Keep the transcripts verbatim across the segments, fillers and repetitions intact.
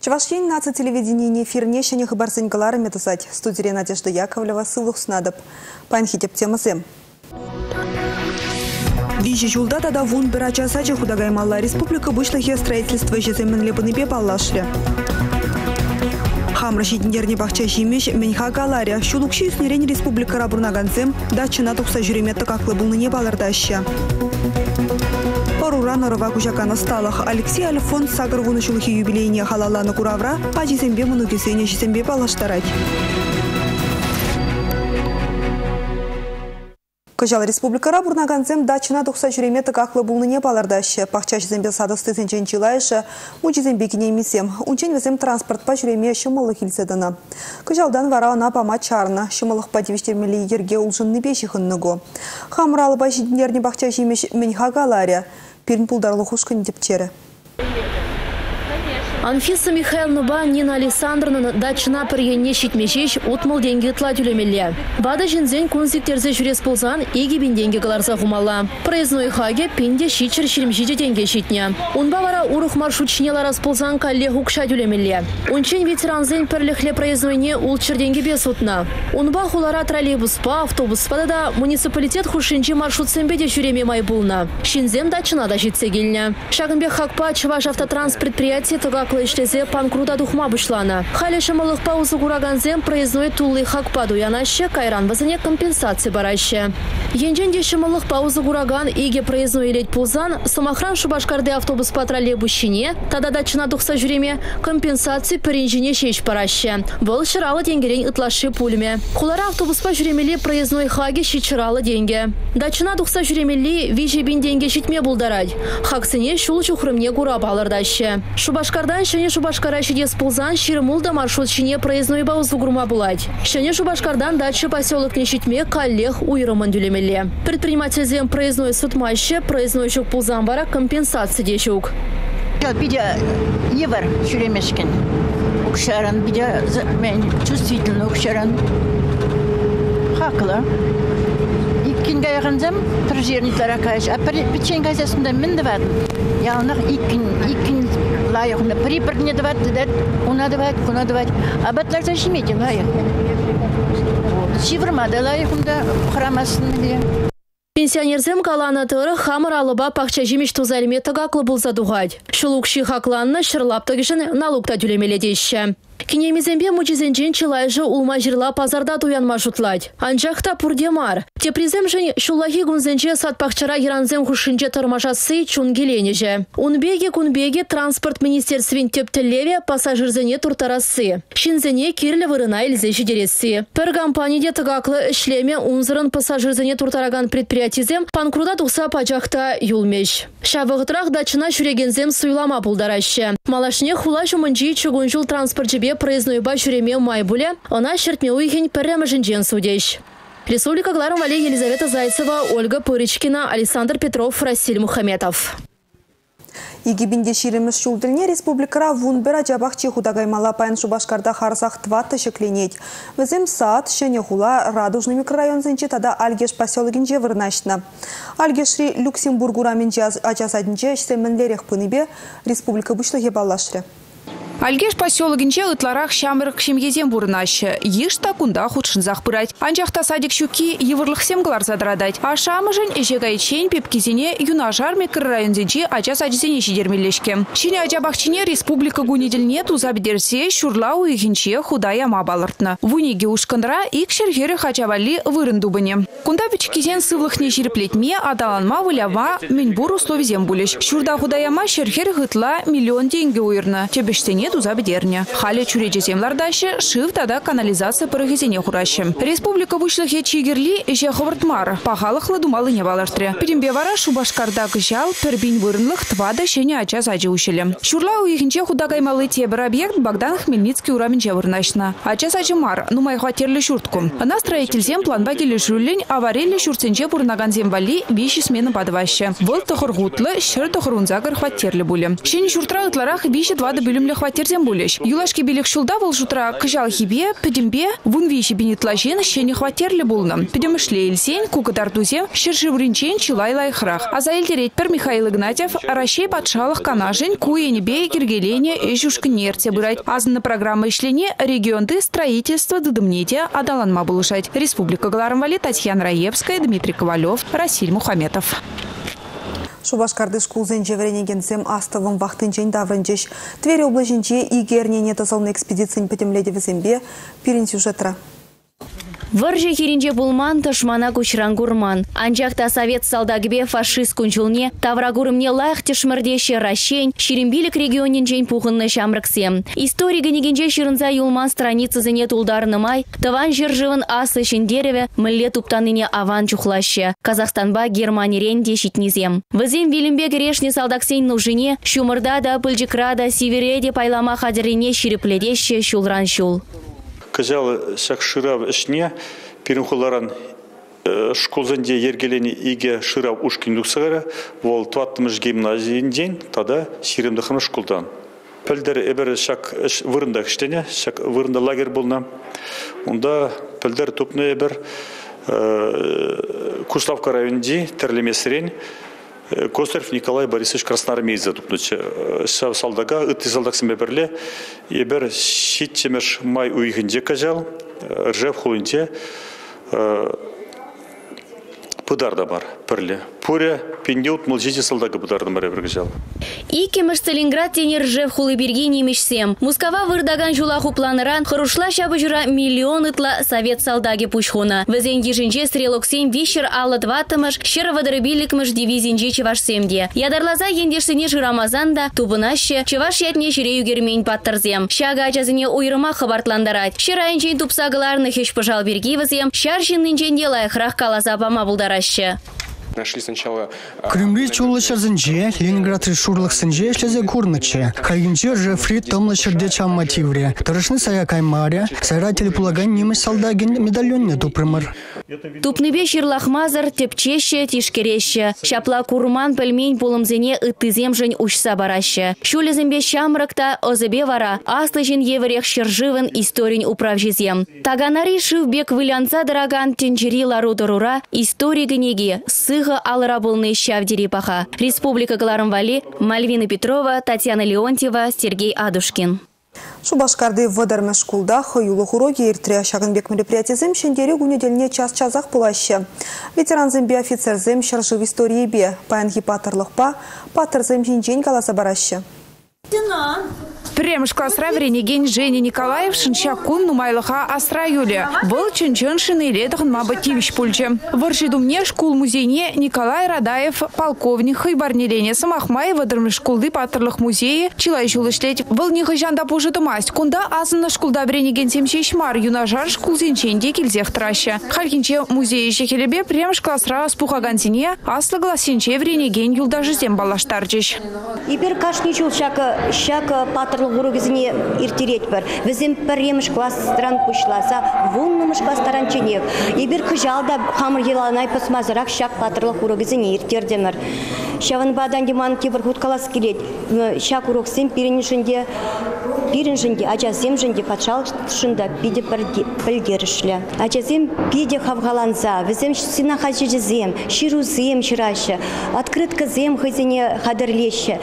Чувашин наци телевидение эфирне шене хабарсен галары метасать. Студия Надежда Яковлева сылух снадоб. Панхитеп темасы. Вижу жулда тада вун бирача сача худагаймалла республика вышлахе строительство жеземен лепаныбе баллашли. Хамра шитиндерне бахча шимеш меньха галария. Шулукши снерень республика рабурнаганцем датчина тухса жюремет такаклы булныне балардаща. Парура нарова кужакана сталах. Алексей Альфон сагар вунышулухи юбилейне халалана куравра, а жезембе мунукесене жезембе балаштарать. Кыжал республика рабурнаганцем датчина тухса жюремет такаклы булныне балардаща. Пахча жезембе садысты сенчен чилайша, у жезембе кинемисем. Унчен везем транспорт по жюреме шымылых илседана. Кыжалдан вара она пама чарна, шымылых по девиштермели ерге улжынны бешихынныго. Хамралы башиднерне бахча жимеш меньха галария. Пирн пулдарлы хушкын депчері. Анфиса Михайловна Нина Александровна датчина переенне шитмешеш отмыл деньги тла тюлемелле. Бада жинзен кунзиктерзе жүрес ползан еги бин деньги галарса хумала. Проездной хаге пинде шичер ширимшиде деньги шитня. Унба вара урух маршрутчинела расползан калле хукша тюлемелле. Унчен ветеранзен перлехле проездойне улчер деньги бесутна. Унба хулара троллейбуспа, автобуспа да муниципалитет хушинчи маршрут сэмбеде шюреме майбулна. Шинзем датчина да житсе гильня. Шагынбе хакпа Чуваш автотранс предприятие тога ишлезе панкрута духма бушлана. Хали шамалых паузы гураганзем проездной тулы хакпаду янаще кайран вазане компенсации бараще. Енженде шамалых паузы гураган иге проездной ледь пулзан, самохран шубашкарды автобус по троллейбущине, тада датчина духса жюреме компенсации перенжине шеш бараще. Был ширала денгерень итлаши пульме. Хулара автобус по жюремели проездной хаге щичирала деньги. Датчина духса жюремели вижи бин деньги щитме булдарать. Хаксыне шул чухрымне гура балардаще. Шубашкардан шене Шубашкара шидес пулзан ширемулда маршрут шине проездной баузу гурма булать. Шене Шубашкардан дача поселок нещитме коллег уйрыман дюлемеле. Предприниматель проездной сутмаще, проездной шук пулзан бара компенсации дешук. Бидя евар шуремешкен. Укшаран, бидя чувствительно укшаран. Хакла. Иккин гайганзам прожерниклара кайш. А печен газасында мен дават. Ялнах иккин иккин лайықны припорт дават, дед, уна дават, куна дават. А батларда шимете лайық. Шивырмада лайықында құрамасын де. Пенсионерзем калана тыры хамыр алыба пахча жимеш тузалиме тагаклы булса дугать. Шулукши хакланны шырлап тагышын налукта тюлемеле дейші. Кинемизембе мучизенчен чилайжы улма жирла пазарда туянма шутлать. Анчахта пурдемар. Те приземжен шулахи гунзенче сад пахчара еранзем хушинче тормашасы чунгеленеже. Унбеге кунбеге транспорт министерствен тептелеве пассажирзене туртарасы. Шинзене кирле вырына илзеши дересі. Пер компанияде тагаклы ишлеме унзырын пассажирзене туртараган предприятизем панкруда тухса пачахта юлмеш. Шавығытрах дачына шүрегензем суйлама пулдараще. Малашне хула жумынчи чугунжул транспортчебе проездной ба шуреме майбуле, она шертме уйхень перемеженжен судещ. Республика Гларом Вале Елизавета Зайцева, Ольга Пырычкина, Александр Петров, Расиль Мухаметов. Егибинде ширемеш шулдырне республикара вунбера жабахчи худагаймала паян Шубашкарда харсах тватты шекленеть. Везем сад, шене хула, радужный микрорайон зенче тада Альгеш поселогинче вырнашна. Альгешри Люксембургура менче ачасадинче штеменлерех пыныбе республика бышлыхе баллашры. Альгеш поселогинче ытларах шамырық шемгезем бурнашы. Ешта кунда худшынзах пырать. Анчахта садик щуки евырлых семглар задрадать. А шамыжын эжегайчен пепкизене юнажар микрорайонзенче ача садизене шидермелешке. Шине ачабахчине республика гунедельне тузабдерсе шурла уйхинче худая мабалыртны. Вуниге ушкандра ик шергері хачавали вырындубыне. Кунда печкизен сывлыхне жирплетме адаланма вылява меньбур условизем булеш. Шурда худаяма шергері гытла миллион деньги уйрны. Тебештене тузабдерне. Хале чуреже землардащи шив тада канализация парагезене хуращи. Республика вышлыхе чигерли эше ховартмар. Пахалыхлы думалы не балаштре. Пидембе вара Шубашкарда кыжал пербин вырынлых твада шене ача саджи ущеле. Шурла уйхинче худагаймалы тебір объект Богдан Хмельницкий ураменче вырнашна. Ача саджи мар, нумай хватерли шуртку. На строительзем планба келі жюллень аварелли шуртсенче бурнаган земвали биши смены подваще. Выл тохыргутлы, шыр тохырунзагар хватерли буле. Шене шуртра ытларах биши твада бюлемле хватерли хваттерден булеш. Юлашки билек шулда вол жутра кыжал хибе, педембе, вунвиши бинетлажен щене хваттерли булны. Педемышле илсен, кукадар тузем, шершевринчен чилай лайхрах. А за эльтереть пер Михаил Игнатьев, Ращей подшалах канажень, куенебе, киргелене, эжушка нерте бырать. Азна программа ишлене регионты строительства дыдымнете адаланма булышать. Республика Галарымвали, Татьяна Раевская, Дмитрий Ковалев, Расиль Мухаметов. Шубашкарды шкулзен жевренегенсем астывым вахтынчен даврынчеш. Твери облажынче игернене тазалны экспедициян петемледе візембе пирин сюжетра. Варжа хиринже булман ташмана кучрангурман. Анжакта совет салдагбе фашист кунчулне, таврагурымне лайх тешмырдеше ращень, ширимбилик регионинчен пухынны шамрыксем. История генегенже ширынза юлман страницы зене тулдарнымай, таван жержывын асы дереве, мылле туптаныне аван чухлаще. Казахстанба Германирен дешитнизем. Візем вилимбе грешне салдаксен нужине, шумырда да пыльчыкрада сивереде пайлама хадерине ширипледеше шулран шул. Казалы сак шырав ішне, перінхуларан школзанде ергелені иге шырав ушкин дұқсағара, ол туаттымыш гимназиин ден, тада сиремдіқыны школдан. Пөлдері әбір шак вырында кіштене, шак вырында лагер болна. Онда пөлдері топны әбір Куславка районде тәрлемесірен, Косарев Николай Борисович Красноармеец задупнучы. Салдага, ыты салдаксыме бірле, ебір шеттемеш май уйгінде кажал, ржев хулынте пыдарда бар бірле. Пуря пендеут мылжете салдага пыдарды бар ебір кажал. Икемеш Сталинград тенер ржев хулыберге немешсем. Мускава вырдаган жулаху планыран, хорушла шабыжыра миллион ытла совет салдаги пучхуна. Везен ежинже стрелоксем вишер аллы дватымыш, щер вадырыбиликмыш дивизинже чевашсемде. Ядарлаза ендешсене жырамазанда, тубынаще, чеваш ятне жирею гермень паттырзем. Шага ачазыне уйрыма хабартландарать. Щерайынчен тупсагыларны хеш пыжал берги везем, щаршиннынчен делайхрах каласа пама булдараще. Нашли сначала... Кремли чулышар зенже, Ленинград решурлых сенже шлезе курныче. Хайгенче жефри томла сердечам мотивре. Тарышны сая каймаря, сайратели полагань немец солдаген медальонне тупрымыр. Тупныбе ширлахмазар тепчеще, тишкереще. Шапла курман пельмень полымзене ыттызем жень ушса бараще. Шулезембе шамрыкта озебе вара, аслыжен еврех шержывын историн управжизем. Таганари шивбек вылянца дороган тенчери лару-дорура истории генеги, сыга алыра болны щавдери паха. Республика Галарымвали, Мальвина Петрова, Татьяна Леонтьева, Сергей Адушкин. Шубашкарды вăдăрмă шкулда хăюлых уроки иртре шагынбек мероприятиесем шендере гунеделне час-часах пулаще. Ветеранзембе офицерзем шаржыв историебе, паянхи паттырлăхпа, паттырзем шинчен каласа бараще. Премш классра вренеген Женя Николаев шинчакун нумайлыха астра юле. Был чынчын шинелетахын мабативищ пульче. Варшидумне шкул музейне Николай Радаев, полковник хайбарнелене самахмай вăдăрмă шкулды паттырлых музее чилай жулышлеть. Был нихыжанда пужыты масть. Кунда азына шкулда вренеген семшешмар юнажар шкулзенченде килзех траща. Халькинче музее шехелебе премш классра спухагансине аслы гласенче вренеген юлдажызем балаштарчыш. Ибер кашничул шака шака паттырлых урогизине иртереть бар. Везем премш класс-стран пушласа, вуннымыш класс-таранченек. Ибер кыжалда хамыр еланай посмазырак шак паттырлых урогизине иртердемер. Шаван бадан диман кибер хуткалас келет. Шак уроксем пиреншинде пиреншинде ачасем жинде патшал шында пиде пілгерішлі. Ачасем пиде хавгаланса, везем сина хачезем, ширузем шираще, открытка зем хазине хадырлеще.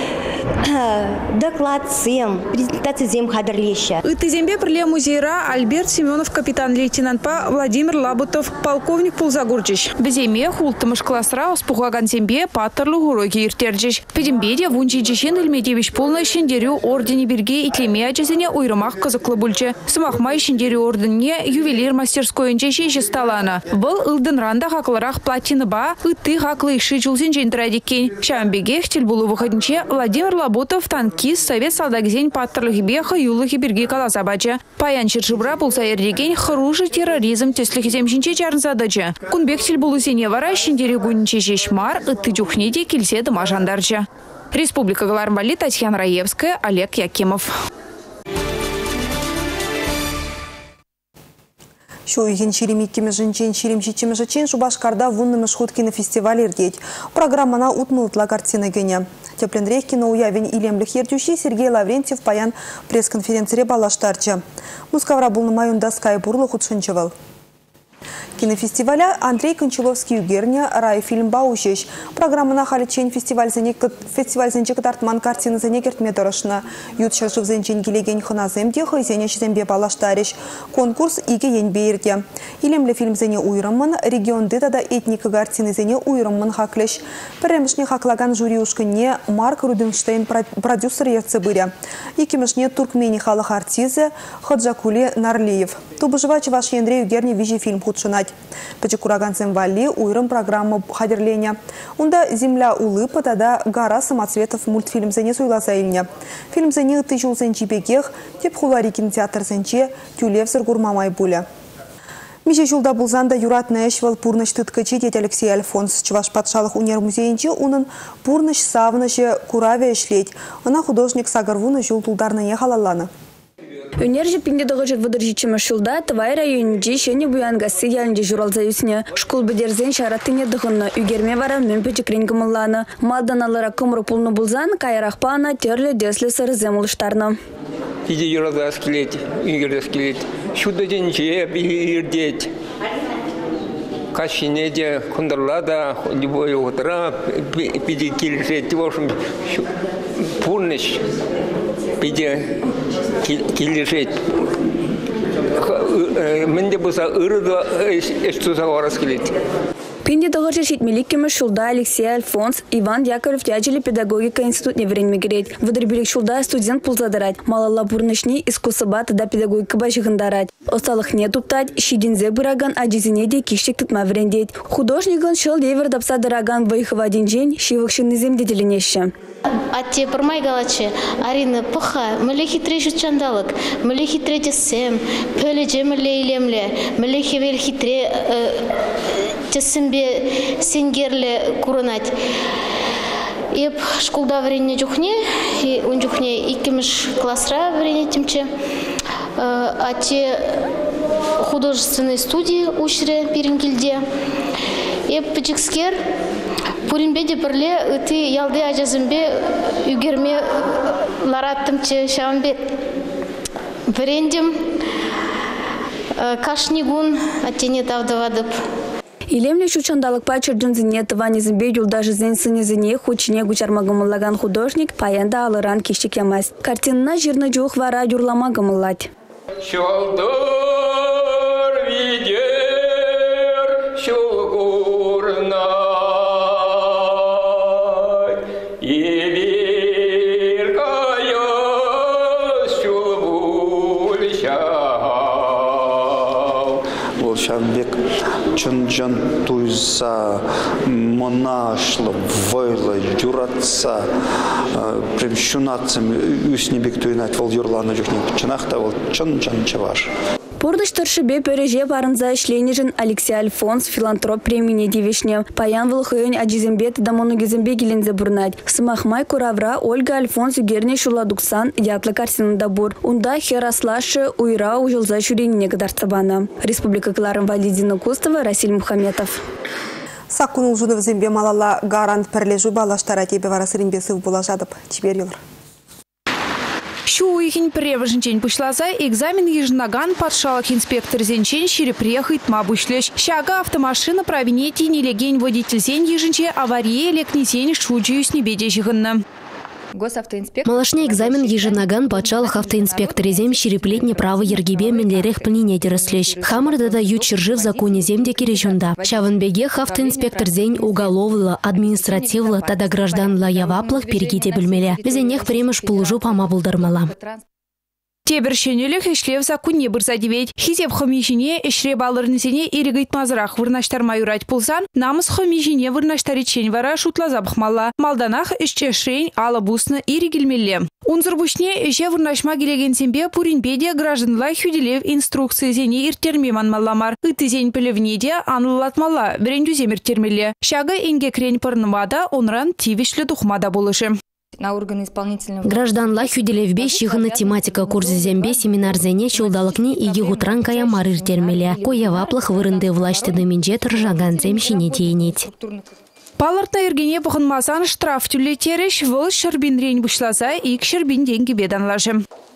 Доклад зем, презентация зем хадырлеще. Ытызембе прле музейра Альберт Семенов, капитан-лейтенантпа Владимир Лабутов, полковник Пулзагурчич. Беземе хултымыш классра успухаган зембе паттырлы уроки иртерчич. Педембеде вунчи чечен Ильмедевич полной шендерю ордене берге итлеме ачасене уйрымах кызыклы бульче. Сымахмай шендерю ордене ювелир мастерской инчеши сталана. Был ылдын ранда хакларах платиныба, ыты хаклы иши чулсен жентрадиккен. Шамбеге хтель булу выходниче Владимир Лабутов танкист совет салдагзень паттырлых беха юлых и берги каласабача. Паян чыршыбра пулса ердеген хружи терроризм теслих земшинче чарн задача. Кунбек хтель булу сене вара шендере гунче шешмар ыты чухнеде кильсе дыма жандарча. Республика Галарымвали, Татьяна Раевская, Олег Якимов. Шо иген шеремиткеме жынчен шеремшичеме жычен Шубашкарда вуннымыш хуткины фестиваль ирдеть. Программана утмылытла картина гене. тепленрек кино уявен илемлих ердющий Сергей Лаврентьев паян пресс-конференции балаштарчы. Мускавра булны майында скай бурлы худшынчывал. Кинофестиваля Андрей Кончаловский югерня рай фильм «Баушеш». Программана халичен фестиваль зенчек тартман картины зенекерт меторышна. Ют шашыв зенчен келеген хыназемде хызене шизембе балаштариш. Конкурс иге енбейірде. Илемлі фильм зене уйрымын, регионды тада этника картины зене уйрымын хаклеш. Пірремішне хаклаган жюри ушкыне Марк Руденштейн продюсер ерцы быря. Икемішне туркмени халық артизы Ходжакули Нарлиев. Тубыжывачы ваш Андрей югерня вижи фильм худшынать. Пачекураганцем вали уйрым программа хадерления. Унда «Земля улыбы» тада гора самоцветов мультфильм зене суйласа илне. Фильм зене тыжул зенчи бекех, теп хулари кинотеатр зенче тюлевсер гурмамай буля. Миже жулда булзанда юратный эшвал пурныш тыткачи дед Алексей Альфонс. Чуваш патшалық унер музейінче унын пурныш савныше кураве эшлеть. Она художник сагарвуны жул тулдарны ехалаланы. Өнерже пиндедығы жүр выдыржичімі шылда Тывай районынде шені буянгасы ялынде журалза үсіне. Школ бідерзен шараттыне дұғынны үгерме вара мөмпечік ренгімылланы. Малданалара кымры пулны бұлзан кайрақпана терлі деслі сырызем ұлыштарны. Иде юралда скелет, үгерде скелет. Шуда денче бейірдет. Кашинеде күндірлада, любой отыра, пиде келешет, в общем, пурныш. Пиде келешет. Менде болса ырыда эштуза орас келет. Пинде дығыржы шетмеліккемі шулда Алексей Альфонс, Иван Яковлев тяжелі педагогика институтне вренме керет. Выдырбелік шулда студент пулзадарать. Малала бурнышни искусыба тада педагогика бажығындарать. Осталық не туптать, шидинзе бұраган ажизіне де киштек тұтма врендет. Художнигын шыл левер дапса дыраган вайхыва денжен шивықшыны земдеделенеші. Атте пырмай галачы, Арина пыха, мүлі хитре жұтчандалық, мүлі хитре тесем, пөлі жемілі илемлі, мүлі хевел хитре тесімбе сенгерлі күрінат. Еп школда врене жүхне, он жүхне икіміш классра врене темче. Атте художественной студии ушре перенгелде. Еп пічікскер, Пуринбеде бірле үті ялды ажазымбе үгерме лараттымчы шамбе брендем кашнигун аттене тавдывадып. Илемле шучандалық пачырдың зіне тыванезімбе юлдажы зенсіне зіне хучине гучармагымыллаган художник паянда алыран кештек ямас. Картинына жирны жуық вара юрламагымыллать. Шалдыр видер шугурна Шанбек чын-жан туйса, монашлы, вайлы, юратса, прям шунатсым үснебек туйнат вол юрланы жүхнен чынақта вол чын-жан чываш. Пордыш торшыбе пөреже барынза ішленежін Алексей Альфонс филантроп премине девишне. Паян вылхыйын аджизембет дамону гезембе гелензе бурнать. Сымахмай куравра Ольга Альфонс үгерне шуладуксан ятлы картинында бур. Унда хераслашы уйра ужылза шүреніне кадарцабана. Республика Кларым Валидина Кустова, Расиль Мухаметов. Саккун улжуны взембе малала гарант пірлежу балаштара тебе варасырынбесів булажадып. Чибер елыр. Шу уйхин превышенчен пушлаза экзамен ежнаган патшалық инспектор зенчен шире приехает ма бушлеш. Шага автомашина провинети нелеген водитель зен еженче авария лекнесен шуджиюс небеде жығынны. Малашне экзамен еженаган патшалық автоинспектор зем ширеплетне право ергебе менлерех плине дереслеш. Хамыр дада ючержи в законе земде кережунда. Шаванбеге автоинспектор зень уголовлы, административлы, тада гражданла яваплых перегиде бельмеле. Безенех премеш полужу пама булдармала. Тебір шенелік ішлев законе бірза девет. Хизеп хомишине ішре балырнызене ирігейт мазырақ вырнаштар майурать пулсан, намыз хомишине вырнаштари чен вара шутлаза бахмалла. Малданах ішче шрень ала бусны иригелмелле. Унзыр бушне іше вырнашма келеген сембе пуринбеде гражданла хюделев инструкции зене иртерме манмалламар. Ыты зень пілевнеде анылатмалла, бірендю земір термелле. Шага енге крень пырнымада онран тивишлі тухмада болышы. Гражданла хюделевбе шихына тематика курсы зембе семинар зене шулдалыкни иги гутран кая марыр термеле. Коя ваплых вырынды влашты дыминже тұржаган зем шине дейнет. Палыртна ергене бұғынмасан штраф түлетеріш, выл шырбин рейн бұшласа, ик шырбин деньги беданлажым.